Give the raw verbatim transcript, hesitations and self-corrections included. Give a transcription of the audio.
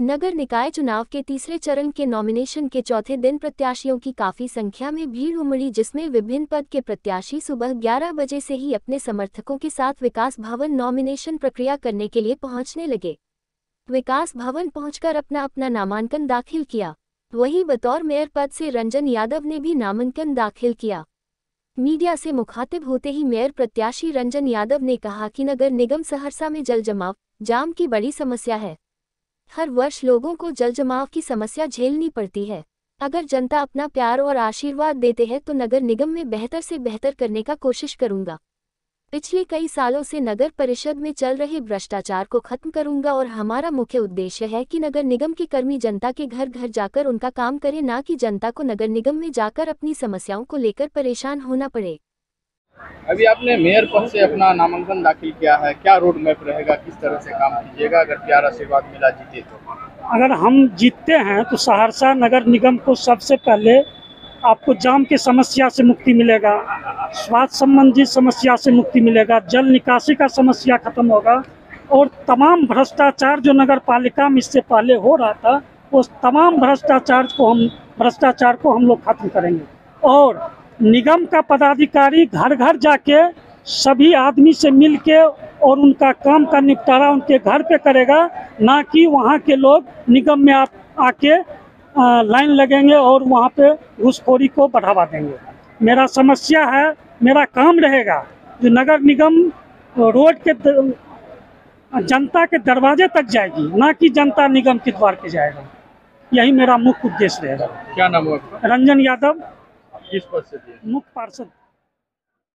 नगर निकाय चुनाव के तीसरे चरण के नॉमिनेशन के चौथे दिन प्रत्याशियों की काफी संख्या में भीड़ उमड़ी, जिसमें विभिन्न पद के प्रत्याशी सुबह ग्यारह बजे से ही अपने समर्थकों के साथ विकास भवन नॉमिनेशन प्रक्रिया करने के लिए पहुंचने लगे। विकास भवन पहुंचकर अपना अपना नामांकन दाखिल किया। वहीं बतौर मेयर पद से रंजन यादव ने भी नामांकन दाखिल किया। मीडिया से मुखातिब होते ही मेयर प्रत्याशी रंजन यादव ने कहा कि नगर निगम सहरसा में जल जमाव जाम की बड़ी समस्या है। हर वर्ष लोगों को जल जमाव की समस्या झेलनी पड़ती है। अगर जनता अपना प्यार और आशीर्वाद देते हैं तो नगर निगम में बेहतर से बेहतर करने का कोशिश करूंगा। पिछले कई सालों से नगर परिषद में चल रहे भ्रष्टाचार को खत्म करूंगा और हमारा मुख्य उद्देश्य है कि नगर निगम के कर्मी जनता के घर घर जाकर उनका काम करें, ना कि जनता को नगर निगम में जाकर अपनी समस्याओं को लेकर परेशान होना पड़े। अभी आपने मेयर पद से अपना नामांकन दाखिल किया है, क्या रोड मैप रहेगा, किस तरह से काम कीजिएगा अगर प्यार आशीर्वाद मिला जीते तो? अगर हम जीतते हैं तो सहरसा नगर निगम को सबसे पहले आपको जाम की समस्या से मुक्ति मिलेगा, स्वास्थ्य संबंधी समस्या से मुक्ति मिलेगा, जल निकासी का समस्या खत्म होगा और तमाम भ्रष्टाचार जो नगर पालिका में इससे पहले हो रहा था उस तमाम भ्रष्टाचार को हम भ्रष्टाचार को हम लोग खत्म करेंगे। और निगम का पदाधिकारी घर घर जाके सभी आदमी से मिल के और उनका काम का निपटारा उनके घर पे करेगा, ना कि वहाँ के लोग निगम में आ, आके आ, लाइन लगेंगे और वहाँ पे घूसखोरी को बढ़ावा देंगे। मेरा समस्या है, मेरा काम रहेगा जो नगर निगम रोड के द, जनता के दरवाजे तक जाएगी, ना कि जनता निगम के द्वार पे जाएगा। यही मेरा मुख्य उद्देश्य रहेगा। क्या नाम है आपका? रंजन यादव, किस पद से? मुख्य पार्षद।